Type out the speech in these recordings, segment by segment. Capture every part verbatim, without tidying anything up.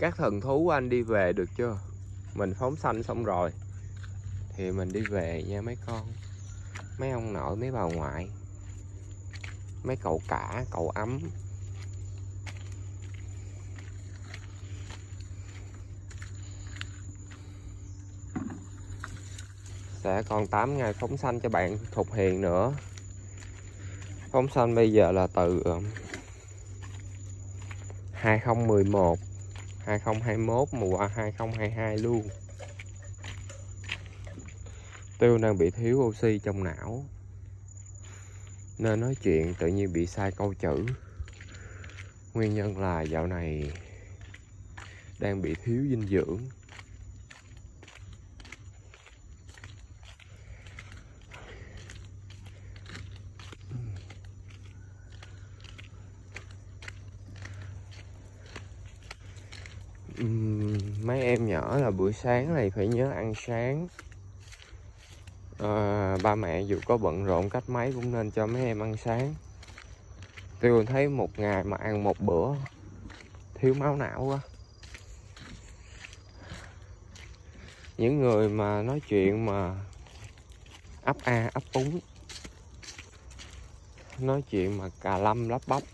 Các thần thú anh đi về được chưa? Mình phóng sanh xong rồi thì mình đi về nha mấy con. Mấy ông nội, mấy bà ngoại, mấy cậu cả, cậu ấm. Sẽ còn tám ngày phóng sanh cho bạn Thục Hiền nữa. Phóng sanh bây giờ là từ hai không một một, hai không hai mốt mà qua hai không hai hai luôn. Tiêu đang bị thiếu oxy trong não nên nói chuyện tự nhiên bị sai câu chữ. Nguyên nhân là dạo này đang bị thiếu dinh dưỡng. Uhm, mấy em nhỏ là buổi sáng này phải nhớ ăn sáng. À, ba mẹ dù có bận rộn cách mấy cũng nên cho mấy em ăn sáng. Tôi thấy một ngày mà ăn một bữa thiếu máu não quá. Những người mà nói chuyện mà ấp a ấp úng, nói chuyện mà cà lâm lắp bắp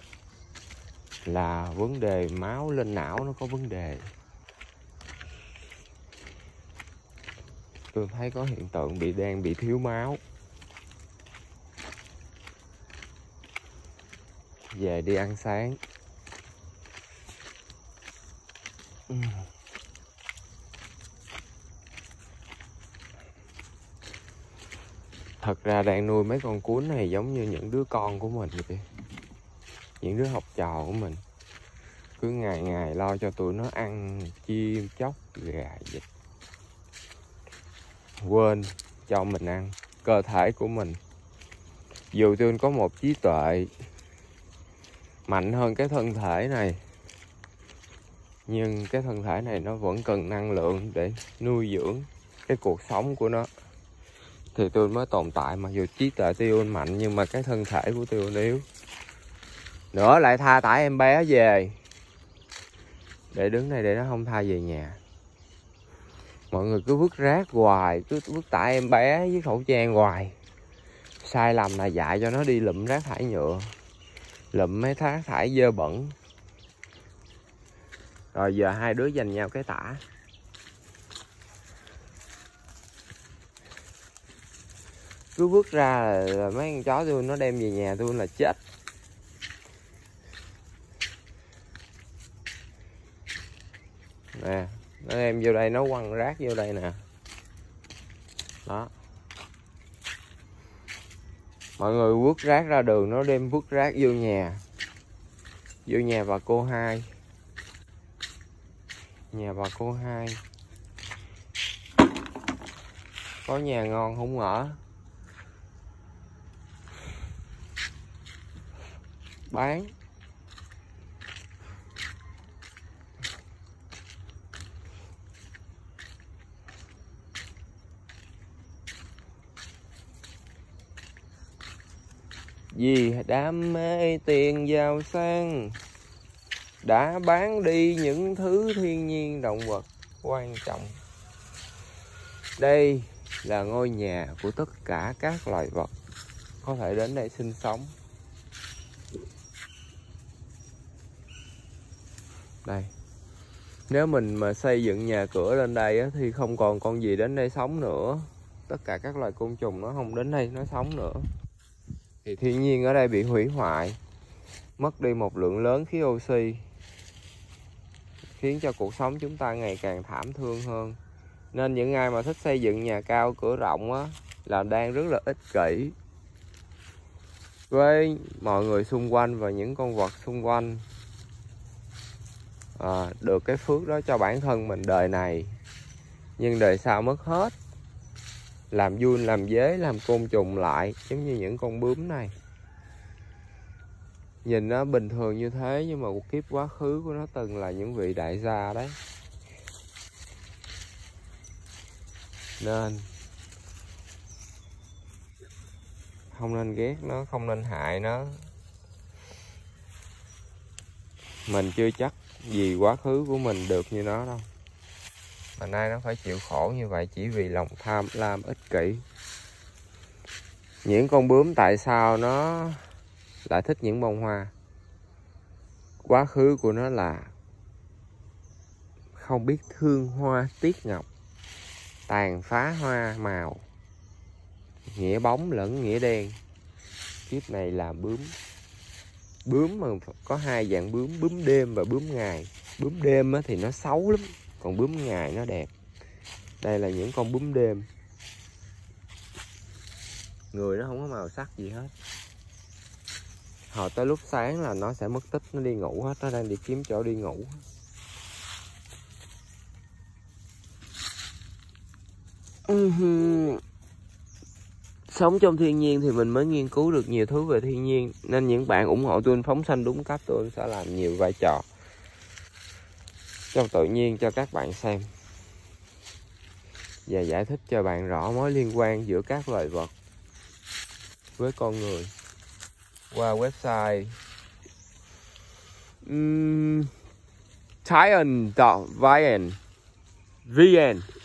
là vấn đề máu lên não nó có vấn đề. Tôi thấy có hiện tượng bị đang bị thiếu máu. Về đi ăn sáng. Thật ra đang nuôi mấy con cún này giống như những đứa con của mình vậy. Những đứa học trò của mình. Cứ ngày ngày lo cho tụi nó ăn chim chóc gà vịt, quên cho mình ăn cơ thể của mình. Dù tôi có một trí tuệ mạnh hơn cái thân thể này, nhưng cái thân thể này nó vẫn cần năng lượng để nuôi dưỡng cái cuộc sống của nó. Thì tôi mới tồn tại. Mặc dù trí tuệ tôi mạnh nhưng mà cái thân thể của tôi yếu. Nữa lại tha tải em bé về. Để đứng này để nó không tha về nhà. Mọi người cứ vứt rác hoài, cứ vứt tải em bé với khẩu trang hoài. Sai lầm là dạy cho nó đi lụm rác thải nhựa, lụm mấy rác thải dơ bẩn. Rồi giờ hai đứa giành nhau cái tả. Cứ vứt ra là, là mấy con chó tôi nó đem về nhà tôi là chết. Nè, nó đem vô đây nó quăng rác vô đây nè. Đó. Mọi người vứt rác ra đường nó đem vứt rác vô nhà. Vô nhà bà cô hai. Nhà bà cô hai. Có nhà ngon không ở. Bán. Vì đam mê tiền giàu sang đã bán đi những thứ thiên nhiên động vật quan trọng. Đây là ngôi nhà của tất cả các loài vật có thể đến đây sinh sống. Đây. Nếu mình mà xây dựng nhà cửa lên đây á, thì không còn con gì đến đây sống nữa. Tất cả các loài côn trùng nó không đến đây nó sống nữa. Thì thiên nhiên ở đây bị hủy hoại, mất đi một lượng lớn khí oxy, khiến cho cuộc sống chúng ta ngày càng thảm thương hơn. Nên những ai mà thích xây dựng nhà cao cửa rộng á, là đang rất là ích kỷ với mọi người xung quanh và những con vật xung quanh. À, được cái phước đó cho bản thân mình đời này, nhưng đời sau mất hết. Làm giun làm dế làm côn trùng lại, giống như những con bướm này. Nhìn nó bình thường như thế nhưng mà một kiếp quá khứ của nó từng là những vị đại gia đấy. Nên không nên ghét nó, không nên hại nó. mình chưa chắc gì quá khứ của mình được như nó đâu. Mà nay nó phải chịu khổ như vậy chỉ vì lòng tham lam ích kỷ. Những con bướm tại sao nó lại thích những bông hoa? Quá khứ của nó là không biết thương hoa tiếc ngọc, tàn phá hoa màu, nghĩa bóng lẫn nghĩa đen. Kiếp này là bướm. Bướm mà có hai dạng bướm, bướm đêm và bướm ngày. Bướm đêm thì nó xấu lắm, còn bướm ngày nó đẹp. Đây là những con bướm đêm. Người nó không có màu sắc gì hết. Hồi tới lúc sáng là nó sẽ mất tích, nó đi ngủ hết, nó đang đi kiếm chỗ đi ngủ. Uh-huh. Sống trong thiên nhiên thì mình mới nghiên cứu được nhiều thứ về thiên nhiên. Nên những bạn ủng hộ tôi phóng sanh đúng cách, tôi sẽ làm nhiều vai trò trong tự nhiên cho các bạn xem, và giải thích cho bạn rõ mối liên quan giữa các loài vật với con người qua website um, Tian chấm vn